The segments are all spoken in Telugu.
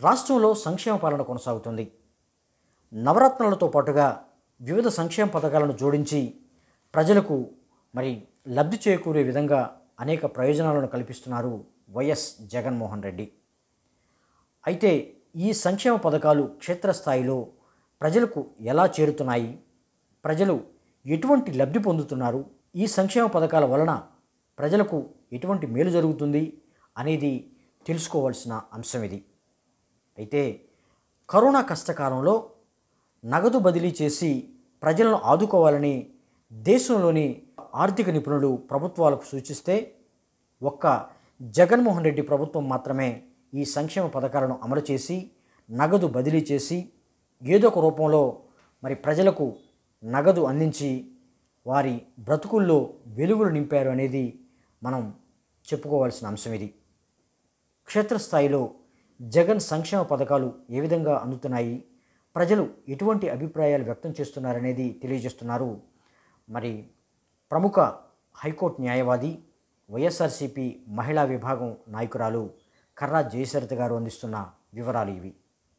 రాష్ట్రంలో సంక్షేమ పాలన కొనసాగుతుంది. నవరత్నాలతో పాటుగా వివిధ సంక్షేమ పథకాలను జోడించి ప్రజలకు లబ్ధి చేకూరే విధంగా అనేక ప్రయోజనాలను కల్పిస్తున్నారు వైఎస్ జగన్మోహన్ రెడ్డి. అయితే ఈ సంక్షేమ పథకాలు క్షేత్రస్థాయిలో ప్రజలకు ఎలా చేరుతున్నాయి, ప్రజలు ఎటువంటి లబ్ధి పొందుతున్నారు, ఈ సంక్షేమ పథకాల వలన ప్రజలకు ఎటువంటి మేలు జరుగుతుంది అనేది తెలుసుకోవాల్సిన అంశం ఇది. అయితే కరోనా కష్టకాలంలో నగదు బదిలీ చేసి ప్రజలను ఆదుకోవాలని దేశంలోని ఆర్థిక నిపుణులు ప్రభుత్వాలకు సూచిస్తే ఒక్క జగన్మోహన్ రెడ్డి ప్రభుత్వం మాత్రమే ఈ సంక్షేమ పథకాలను అమలు చేసి నగదు బదిలీ చేసి ఏదో ఒక రూపంలో ప్రజలకు నగదు అందించి వారి బ్రతుకుల్లో వెలుగులు నింపారు అనేది మనం చెప్పుకోవాల్సిన అంశం ఇది. క్షేత్రస్థాయిలో జగన్ సంక్షేమ పథకాలు ఏ విధంగా అందుతున్నాయి, ప్రజలు ఎటువంటి అభిప్రాయాలు వ్యక్తం చేస్తున్నారనేది తెలియజేస్తున్నారు ప్రముఖ హైకోర్టు న్యాయవాది వైఎస్ఆర్సీపీ మహిళా విభాగం నాయకురాలు కర్రా జయసరిత గారు అందిస్తున్న వివరాలు ఇవి.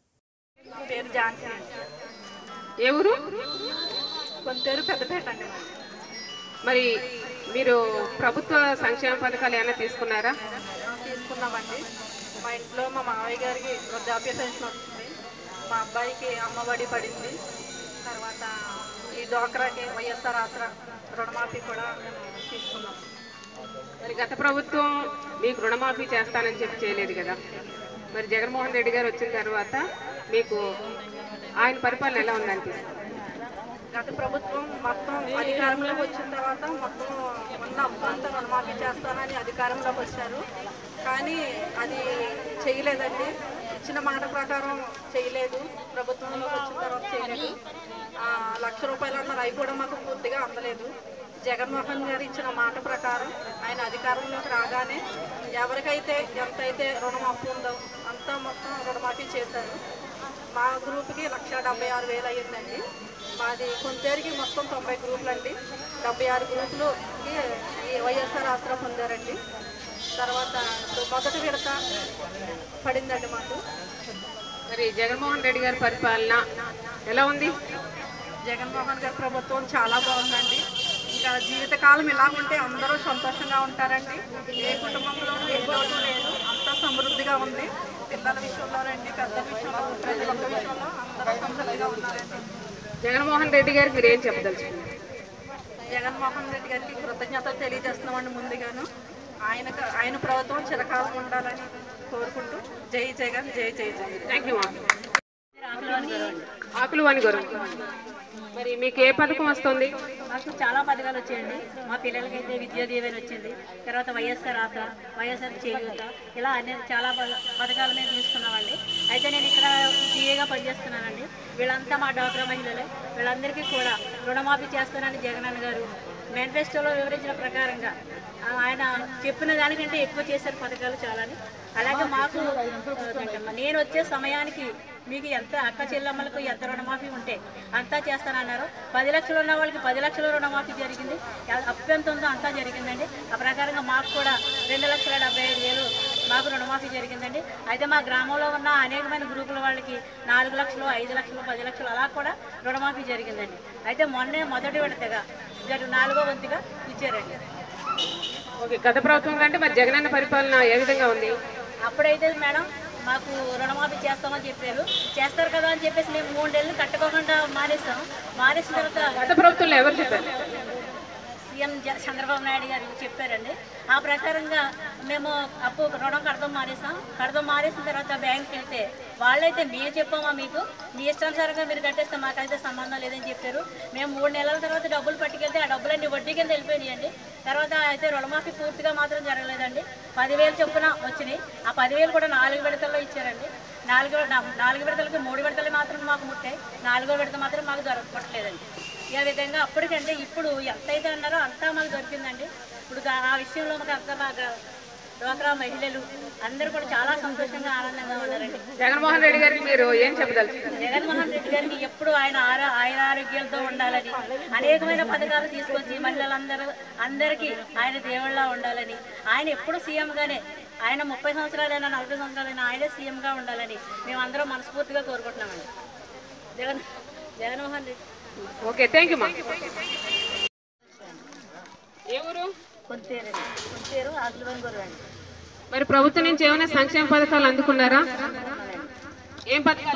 ఎవరు కొంతేరు పెద్దపేట అండి. మరి మీరు ప్రభుత్వ సంక్షేమ పథకాలు ఏమైనా తీసుకున్నారా? తీసుకున్నామండి. మా ఇంట్లో మా మావయ్య గారికి వృద్ధాప్య పెన్షన్ వస్తుంది, మా అబ్బాయికి అమ్మఒడి పడింది, తర్వాత ఈ డోక్రాకి వైఎస్ఆర్ ఆసరా రుణమాఫీ కూడా మేము తీసుకున్నాం. మరి గత ప్రభుత్వం మీకు రుణమాఫీ చేస్తానని చెప్పి చేయలేదు కదా, మరి జగన్మోహన్ రెడ్డి గారు వచ్చిన తర్వాత మీకు ఆయన పరిపాలన ఎలా ఉందనిపిస్తుంది? గత ప్రభుత్వం మొత్తం అధికారంలోకి వచ్చిన తర్వాత మొత్తం ఉన్న అప్పు అంతా రుణమాఫీ చేస్తానని అధికారంలోకి వచ్చారు, కానీ అది చేయలేదండి. ఇచ్చిన మాట ప్రకారం చేయలేదు. ప్రభుత్వంలోకి వచ్చిన తర్వాత చేయలేదు. ₹1,00,000 అన్నారు, అవి కూడా మాకు పూర్తిగా అందలేదు. జగన్మోహన్ గారు ఇచ్చిన మాట ప్రకారం ఆయన అధికారంలోకి రాగానే ఎవరికైతే ఎంతైతే రుణమాఫీ ఉందో అంతా మొత్తం రుణమాఫీ చేశారు. మా గ్రూప్కి 1,76,000 అయ్యిందండి. మాది కొంతేరికి మొత్తం 90 గ్రూపులు అండి. 76 గ్రూపులుకి ఈ వైఎస్ఆర్ ఆసరా పొందారండి. తర్వాత మొదటి విడత పడిందండి మాకు. మరి జగన్మోహన్ రెడ్డి గారి పరిపాలన ఎలా ఉంది? జగన్మోహన్ గారి ప్రభుత్వం చాలా బాగుందండి. ఇంకా జీవితకాలం ఇలా ఉంటే అందరూ సంతోషంగా ఉంటారండి. ఏ కుటుంబంలోనూ ఏ లోటు లేదు, అంతా సమృద్ధిగా ఉంది. పిల్లల విషయంలోనండి, పెద్దల విషయంలో, ప్రజల విషయంలో అందరూ సమృద్ధిగా ఉన్నారండి. జగన్మోహన్ రెడ్డి గారికి మీరు ఏం చెప్పదలుచుకున్నారు? జగన్మోహన్ రెడ్డి గారికి కృతజ్ఞతలు తెలియజేస్తున్నామండి. ముందుగాను ఆయన ప్రభుత్వం చిరకాలం ఉండాలని కోరుకుంటూ జై జగన్, జై జై జగన్. Thank you. ఆకులు అని గారు, మరి మీకు ఏ పథకం వస్తుంది? మాకు చాలా పథకాలు వచ్చాయండి. మా పిల్లలకైతే విద్యా దీవెన వచ్చింది, తర్వాత వైఎస్ఆర్ ఆసరా, వైఎస్ఆర్ చేయూత, ఇలా చాలా పథకాలు మేము తీసుకున్నామండి. అయితే నేను ఇక్కడ సీఏగా పనిచేస్తున్నానండి. వీళ్ళంతా మా డ్వాక్రా మహిళలే. వీళ్ళందరికీ కూడా రుణమాఫీ చేస్తానని జగనన్న గారు మేనిఫెస్టోలో వివరించిన ప్రకారంగా ఆయన చెప్పిన దానికంటే ఎక్కువ చేశారు పథకాలు చాలాని. అలాగే మాకు నేను వచ్చే సమయానికి మీకు ఎంత అక్క చెల్లెమ్మలకు ఎంత రుణమాఫీ ఉంటే అంతా చేస్తానన్నారు. 10 లక్షలు ఉన్న వాళ్ళకి 10 లక్షల రుణమాఫీ జరిగింది. అప్పు ఎంత ఉందో అంతా జరిగిందండి. ఆ ప్రకారంగా మాకు కూడా 2,75,000 మాకు రుణమాఫీ జరిగిందండి. అయితే మా గ్రామంలో ఉన్న అనేకమైన గ్రూపుల వాళ్ళకి 4 లక్షలు, 5 లక్షలు, 10 లక్షలు అలా కూడా రుణమాఫీ జరిగిందండి. అయితే మొన్నే మొదటి విడతగా 4వ వంతుగా ఇచ్చారండి. ఓకే, గత ప్రభుత్వం కంటే మరి జగనన్న పరిపాలన ఏ విధంగా ఉంది? అప్పుడైతే మేడం మాకు రుణమాఫీ చేస్తామని చెప్పారు. చేస్తారు కదా అని చెప్పేసి మేము 3 నెలలు కట్టుకోకుండా మానేసాం. మానేసిన తర్వాత గత ప్రభుత్వంలో ఎవరు చెప్పారు? సీఎం చంద్రబాబు నాయుడు గారు చెప్పారండి. ఆ ప్రకారంగా మేము రుణం కడతాం మానేసిన తర్వాత బ్యాంక్కి వెళ్తే వాళ్ళైతే మేము చెప్పామా మీకు మీ ఇష్టానుసారంగా మీరు కట్టేస్తే మాకైతే సంబంధం లేదని చెప్పారు. మేము 3 నెలల తర్వాత డబ్బులు పట్టుకెళ్తే ఆ డబ్బులన్నీ వడ్డీ కింద వెళ్ళిపోయినాయండి. తర్వాత అయితే రుణమాఫీ పూర్తిగా మాత్రం జరగలేదండి. 10,000 చొప్పున వచ్చినాయి. ఆ 10,000 కూడా 4 విడతల్లో ఇచ్చారండి. 4 విడతలకి 3 విడతలు మాత్రం మాకు ముట్టాయి. 4వ విడత మాత్రం మాకు దొరకట్లేదండి. ఈ విధంగా అప్పటికంటే ఇప్పుడు ఎంతైతే అన్నారో అంతా మాకు దొరికిందండి. ఇప్పుడు ఆ విషయంలో మాకు అంతా బాగా డ్వాక్రా మహిళలు అందరూ కూడా చాలా సంతోషంగా ఆనందంగా ఉన్నారండి. జగన్మోహన్ రెడ్డి గారికి మీరు ఏం చెప్పదలుచుకున్నారు? జగన్మోహన్ రెడ్డి గారికి ఎప్పుడు ఆయన ఆరోగ్యాలతో ఉండాలని అనేకమైన పథకాలు తీసుకొచ్చి మహిళలందరికీ ఆయన దేవుళ్ళ ఉండాలని ఆయన ఎప్పుడు సీఎంగానే ఆయన 30 సంవత్సరాలైనా 40 సంవత్సరాలైనా ఆయనే సీఎంగా ఉండాలని మేమందరం మనస్ఫూర్తిగా కోరుకుంటున్నామండి. Jaganmohan Reddy. Okay, thank you మా. ఏ ఊరు? కొంతేరు ఆకులబంగూరు అండి. మరి ప్రభుత్వం నుంచి ఏమైనా సంక్షేమ పథకాలు అందుకున్నారా? ఏం పథకాలు?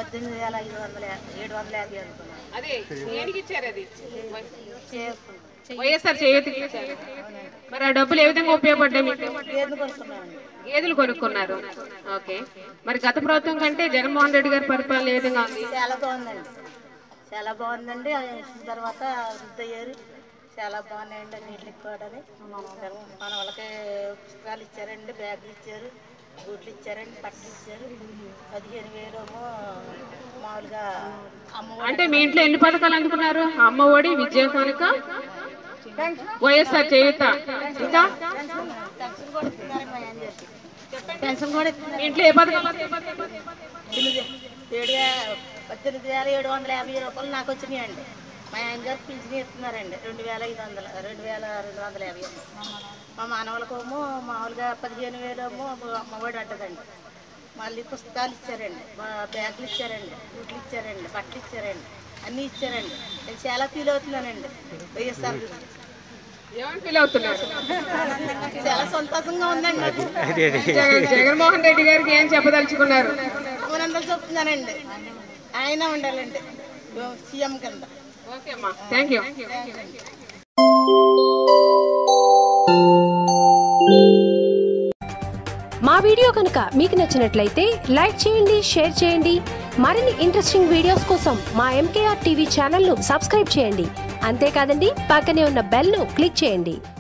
18,750 అనుకున్నాను. అదే దేనికి ఇచ్చారు? అది వైఎస్ఆర్ చేయూతకి ఇచ్చారు. మరి ఆ డబ్బులు ఏ విధంగా ఉపయోగపడ్డాయి మీకు? గేదెలు కొనుక్కున్నారు. ఓకే, మరి గత ప్రభుత్వం కంటే జగన్మోహన్ రెడ్డి గారి పరిపాలన ఏ విధంగా ఉంది? చాలా బాగుందండి. తర్వాత వృద్ధయ్యారు, చాలా బాగున్నాయండి. నీళ్ళు ఎక్కువని మన వాళ్ళకి పుస్తకాలు ఇచ్చారండి, బ్యాగులు ఇచ్చారు, బూట్లు ఇచ్చారండి, బట్టలు ఇచ్చారు. 15,000 మామూలుగా అమ్మ. అంటే మీ ఇంట్లో ఎన్ని పథకాలు అందుకున్నారు? అమ్మ ఒడి, విద్యా కానుక, వైఎస్ఆర్ చేయూత, ఇంకా పెన్షన్ కూడా మీ ఇంట్లో ఏ పథకాలు? 18,750 రూపాయలు నాకు వచ్చినాయండి. మా ఆయన గారు పింఛన్ ఇస్తున్నారండి 2,500, 2,250. మా మానవులకేమో మామూలుగా 15,000 అమ్మఒడి అంటదండి. మళ్ళీ పుస్తకాలు ఇచ్చారండి, బ్యాగులు ఇచ్చారండి, బూట్లు ఇచ్చారండి, బట్టలు ఇచ్చారండి, అన్నీ ఇచ్చారండి. నేను చాలా ఫీల్ అవుతున్నానండి వైఎస్ఆర్ గురించి. ఫీల్ అవుతున్నారు? చాలా సంతోషంగా ఉందండి నాకు. జగన్మోహన్ రెడ్డి గారికి ఏం చెప్పదలుచుకున్నారు? అభినందనలు చెప్తున్నానండి. ఆయన ఉండాలండి సీఎం కింద. ఓకే అమ్మా, థ్యాంక్ యూ. మా వీడియో కనుక మీకు నచ్చినట్లయితే లైక్ చేయండి, షేర్ చేయండి. మరిన్ని ఇంట్రెస్టింగ్ వీడియోస్ కోసం మా MKR టీవీ ఛానల్ను సబ్స్క్రైబ్ చేయండి. అంతేకాదండి, పక్కనే ఉన్న బెల్ను క్లిక్ చేయండి.